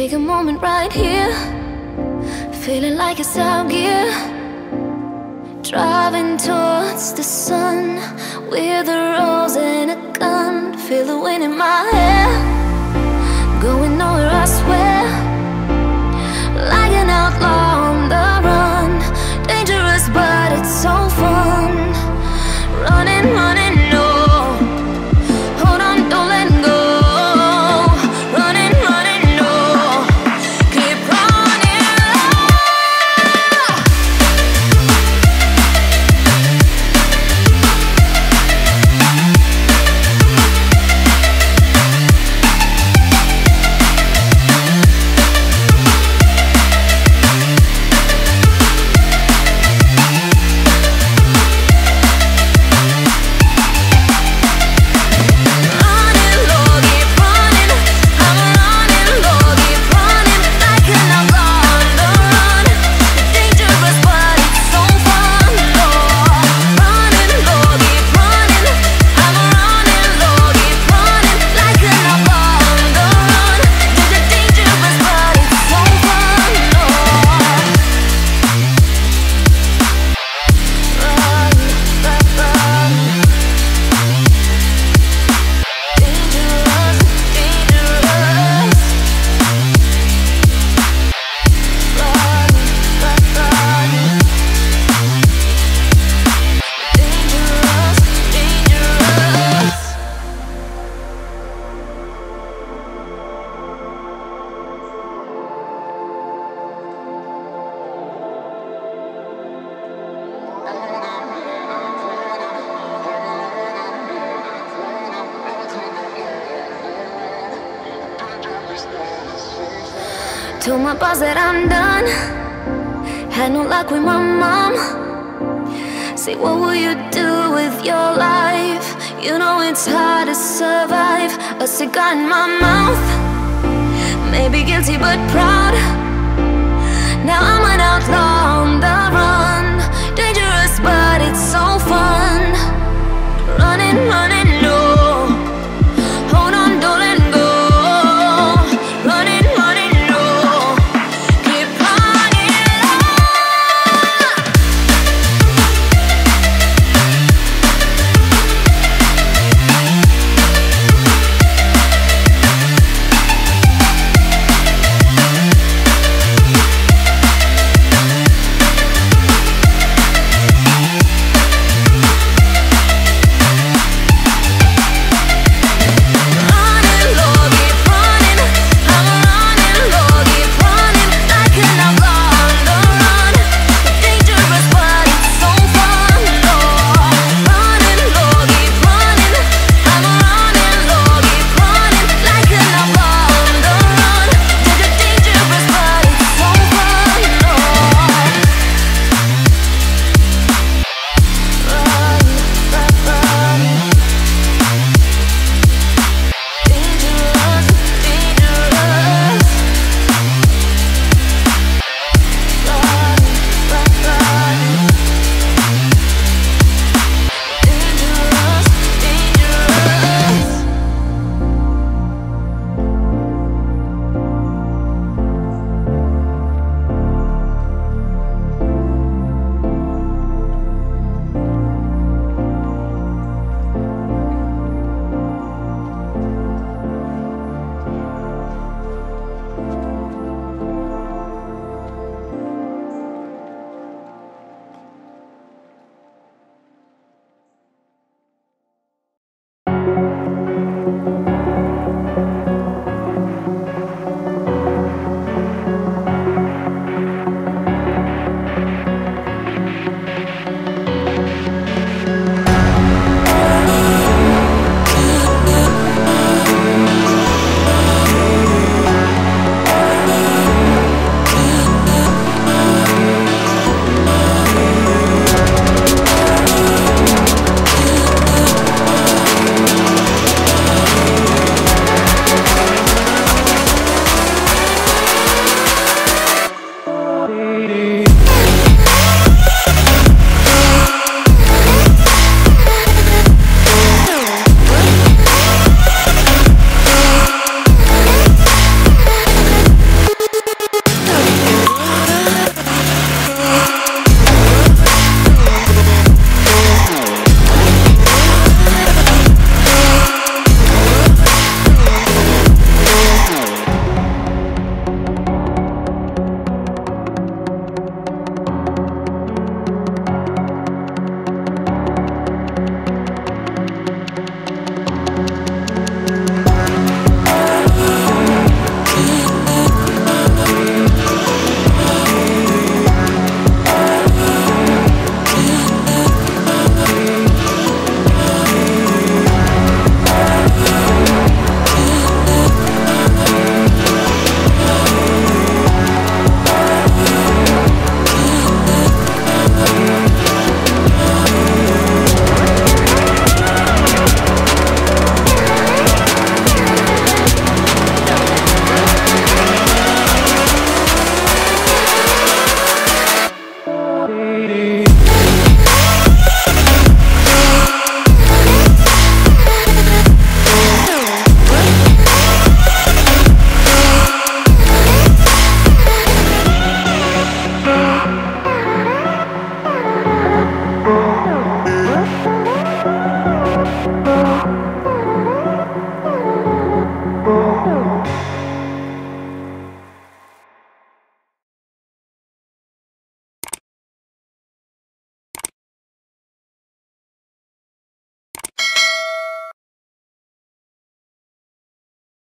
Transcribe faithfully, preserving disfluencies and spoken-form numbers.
take a moment right here, feeling like it's out gear, driving towards the sun with a rose and a gun. Feel the wind in my hair, going nowhere I swear, like an outlaw on the run. Dangerous but it's so fun, running, running, no. Hold on, don't let go. Running, running, no. Keep running. Told my boss that I'm done, had no luck with my mom. Say, what will you do with your life? You know it's hard to survive. A cigar in my mouth, maybe guilty but proud. Now I'm an outlaw.